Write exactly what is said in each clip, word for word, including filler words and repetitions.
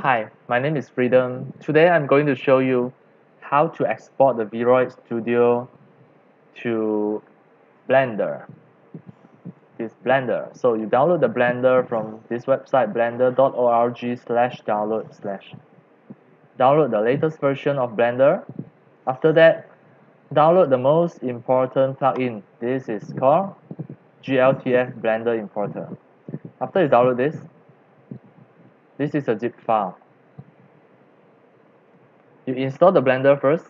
Hi, my name is Freedom. Today I'm going to show you how to export the Vroid Studio to Blender. This Blender. So you download the Blender from this website blender dot org slash download slash. Download the latest version of Blender. After that, download the most important plugin. This is called G L T F Blender Importer. After you download this, this is a zip file. You install the Blender first.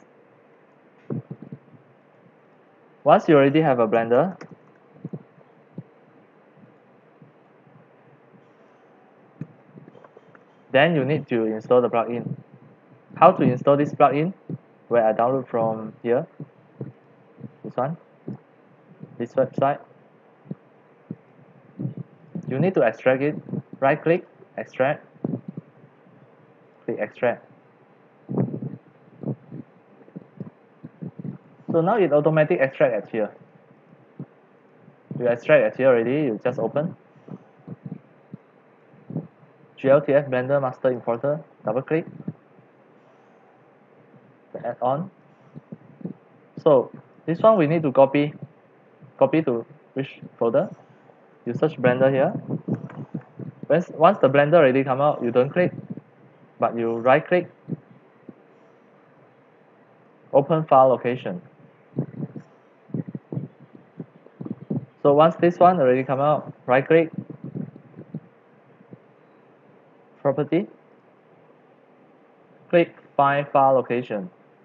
Once you already have a Blender, then you need to install the plugin. How to install this plugin? Where I download from here, this one, this website. You need to extract it. Right click, extract, click extract. So now it automatic extract at here. You extract at here already, you just open. G L T F Blender Master Importer, double click, the add-on. So this one we need to copy. Copy to which folder? You search Blender here. Once, once the Blender already come out, you don't click, but you right click, open file location. So once this one already come out, right click, property, click find file location.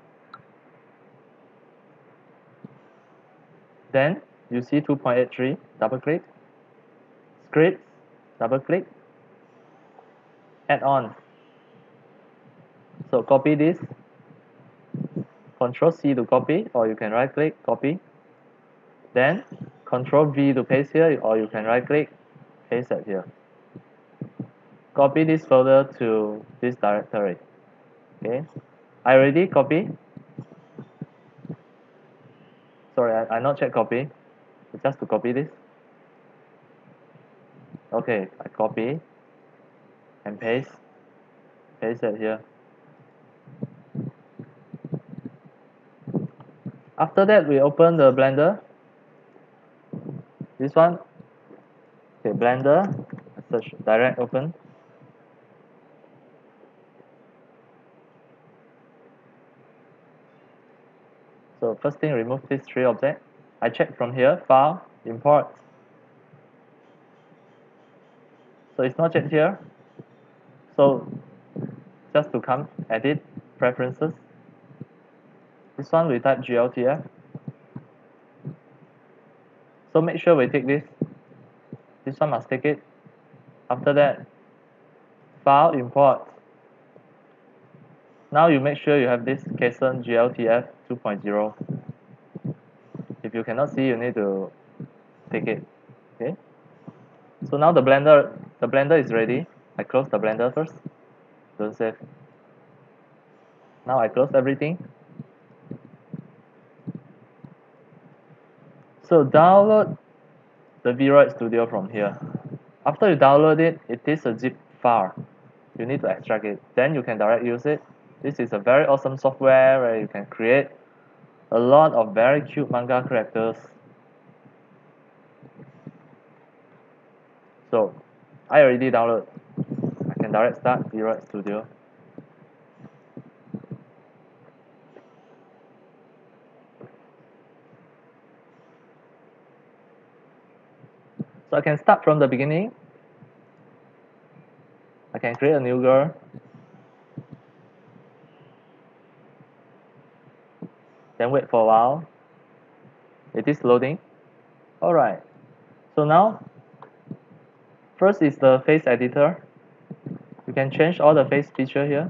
Then you see two point eight three, double click, scripts, double click, add on. So copy this, control C to copy, or you can right click, copy. Then control V to paste here, or you can right click, paste it here. Copy this folder to this directory. Okay, I already copy. Sorry, I, I not check copy. Just to copy this. Okay, I copy and paste. Paste it here. After that, we open the Blender. This one. Okay, Blender. Search direct open. So first thing, remove these three objects. I check from here, file, import. So it's not checked here. So just to come, edit, preferences. This one we type G L T F. So make sure we take this. This one must take it. After that, file, import. Now you make sure you have this Kson G L T F two point zero. If you cannot see, you need to take it. Okay. So now the blender, the blender is ready. I close the blender first. Don't save. Now I close everything. So download the Vroid Studio from here. After you download it, it is a zip file. You need to extract it. Then you can direct use it. This is a very awesome software where you can create a lot of very cute manga characters. So I already download. I can direct start Vroid Studio. So I can start from the beginning. I can create a new girl. Then wait for a while. It is loading. Alright. So now, first is the face editor. You can change all the face feature here.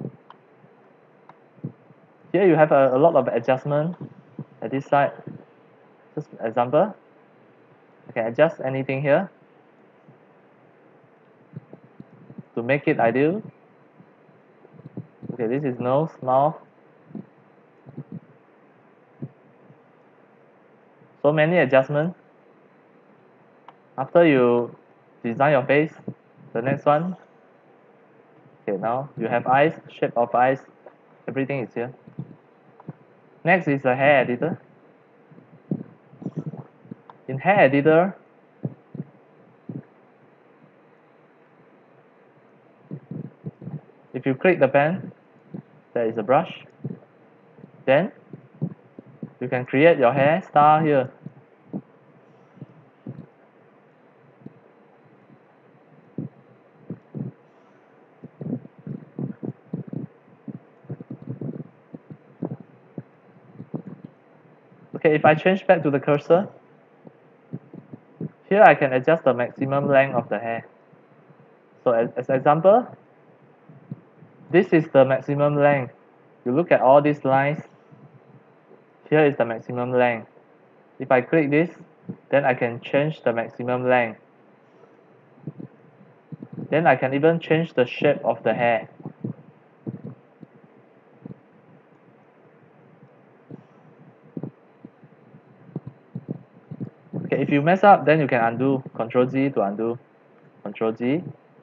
Here you have a, a lot of adjustment at this side. Just example. I can adjust anything here to make it ideal. Okay, this is nose, mouth. So many adjustments. After you design your face, the next one, Okay, now you have eyes, shape of eyes, everything is here. Next is the hair editor. In hair editor, if you click the pen, there is a brush. Then you can create your hairstyle here. Okay, if I change back to the cursor, here I can adjust the maximum length of the hair. So as, as example, this is the maximum length. You look at all these lines, here is the maximum length. If I click this, then I can change the maximum length. Then I can even change the shape of the hair. Okay, if you mess up, then you can undo. Control Z to undo. Control Z.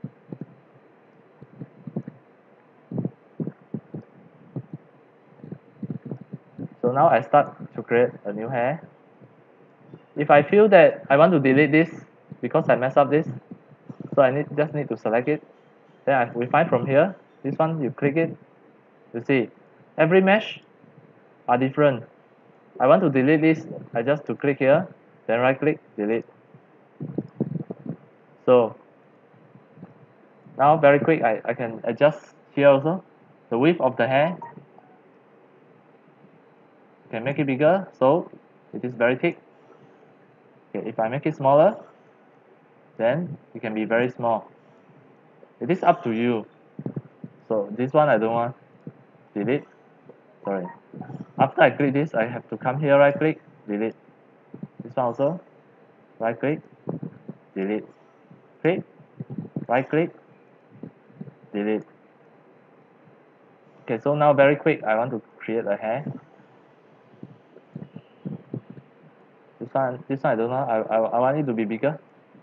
So now I start to create a new hair. If I feel that I want to delete this because I mess up this, so I need just need to select it. Then I, we find from here, this one you click it, you see every mesh are different. I want to delete this, I just to click here, then right click, delete. So now very quick, I, I can adjust here also the width of the hair. Can make it bigger, so it is very thick. Okay, if I make it smaller, then it can be very small. It is up to you. So this one I don't want. Delete. Sorry. After I click this, I have to come here, right click, delete. This one also, right click, delete. Click, right click, delete. Okay, so now very quick, I want to create a hair. This one, this one I don't know. I, I, I want it to be bigger.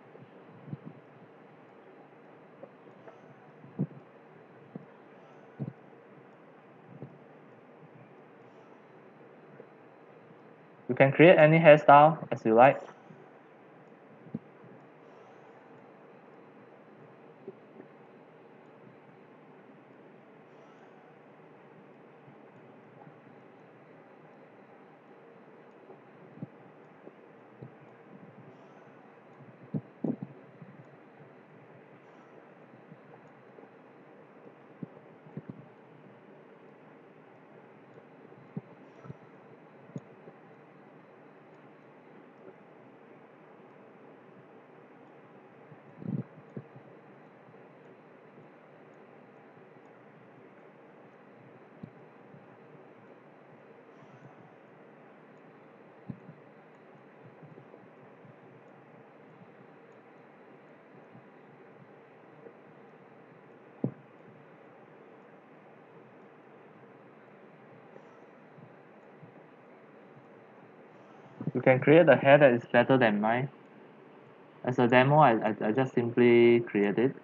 You can create any hairstyle as you like. You can create a hair that is better than mine. As a demo, I, I, I just simply create it.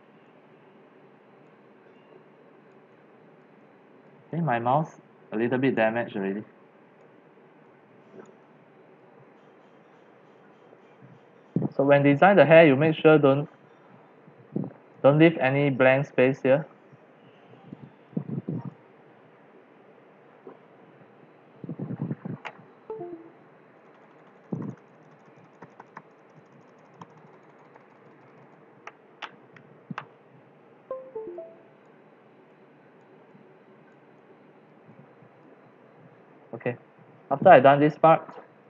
Okay, my mouse a little bit damaged already. So when design the hair, you make sure don't don't leave any blank space here. Okay, after I done this part,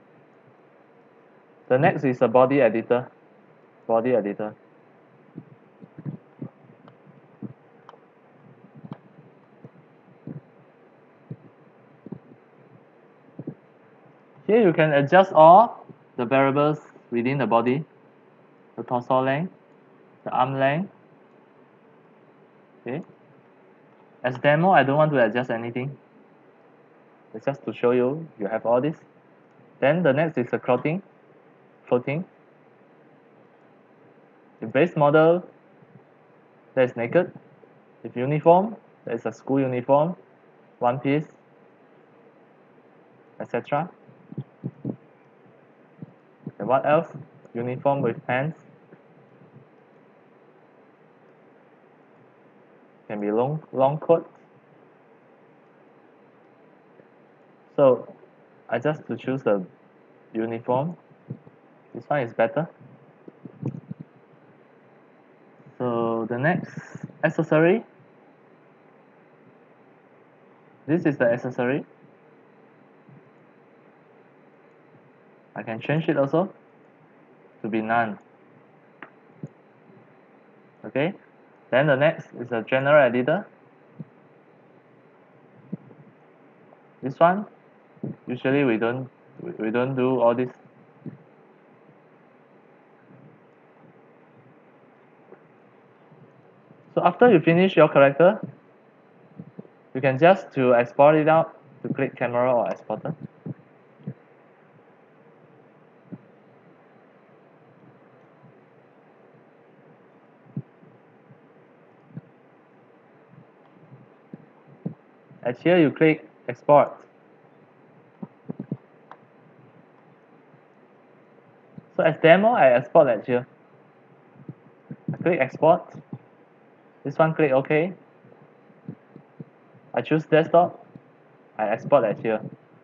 the next is a body editor. Body editor. Here you can adjust all the variables within the body, the torso length, the arm length. Okay. As demo, I don't want to adjust anything. It's just to show you, you have all this. Then the next is the clothing, clothing. The base model that is naked. If uniform, there's a school uniform, one piece, et cetera. And what else? Uniform with pants. Can be long long coat. So I just to choose the uniform. This one is better. So the next accessory. This is the accessory. I can change it also to be none. Okay. Then the next is a general editor. This one, usually we don't we don't do all this. So after you finish your character, you can just to export it out to click camera or exporter. At here you click export. So as demo, I export at here. I click export. This one click OK. I choose desktop. I export at here.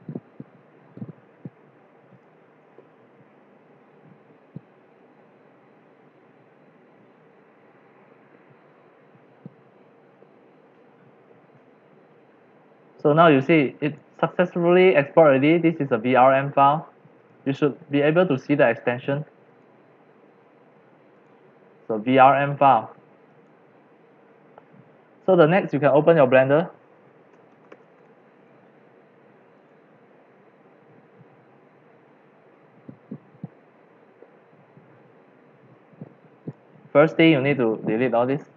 So now you see it successfully export already. This is a V R M file. You should be able to see the extension. So V R M file. So the next you can open your Blender. First thing you need to delete all this.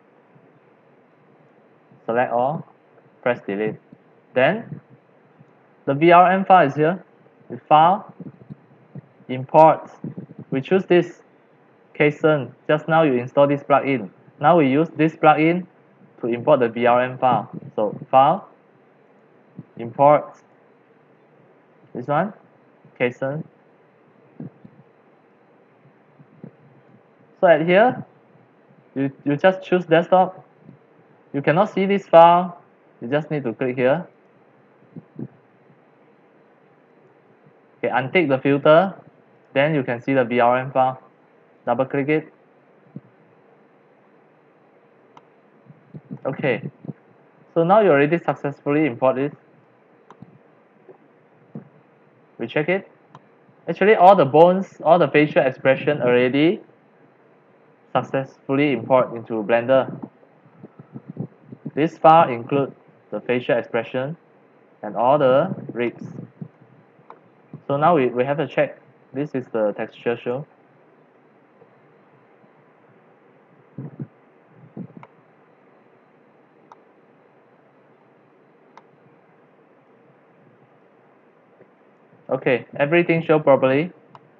Select all, press delete. Then the V R M file is here. We file, import. We choose this Kson. Just now you install this plugin. Now we use this plugin to import the V R M file. So file, import. This one, Kson. So at here, you, you just choose desktop. You cannot see this file. You just need to click here. Okay, untick the filter. Then you can see the V R M file. Double click it. Okay. So now you already successfully import it. We check it. Actually, all the bones, all the facial expression already successfully import into Blender. This file includes the facial expression and all the ribs. So now we, we have to check. This is the texture show. Okay, everything show properly.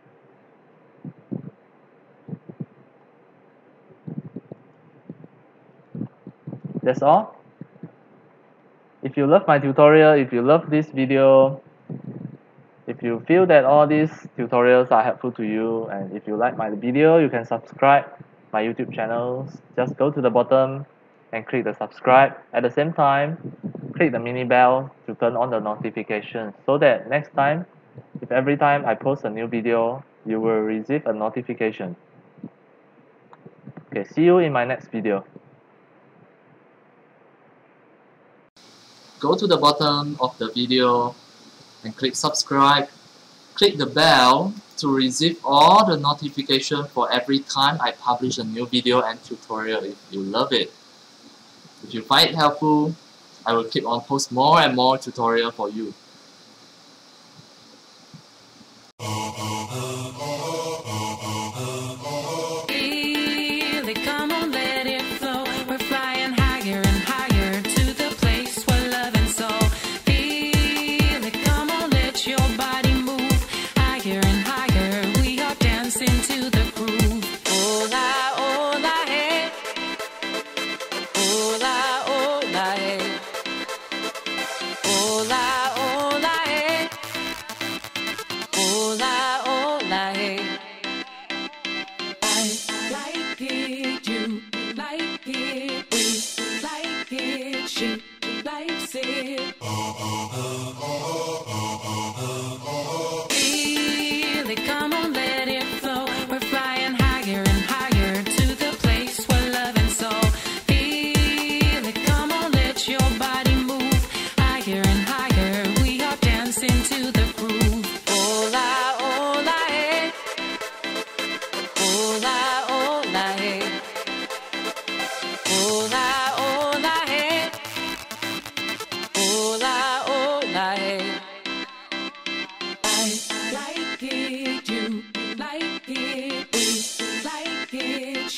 That's all. If you love my tutorial, if you love this video, if you feel that all these tutorials are helpful to you, and if you like my video, you can subscribe my YouTube channel. Just go to the bottom and click the subscribe. At the same time, click the mini bell to turn on the notification so that next time, if every time I post a new video, you will receive a notification. Okay, see you in my next video. Go to the bottom of the video and click subscribe. Click the bell to receive all the notification for every time I publish a new video and tutorial if you love it. If you find it helpful, I will keep on post more and more tutorial for you. Hola.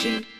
shoot.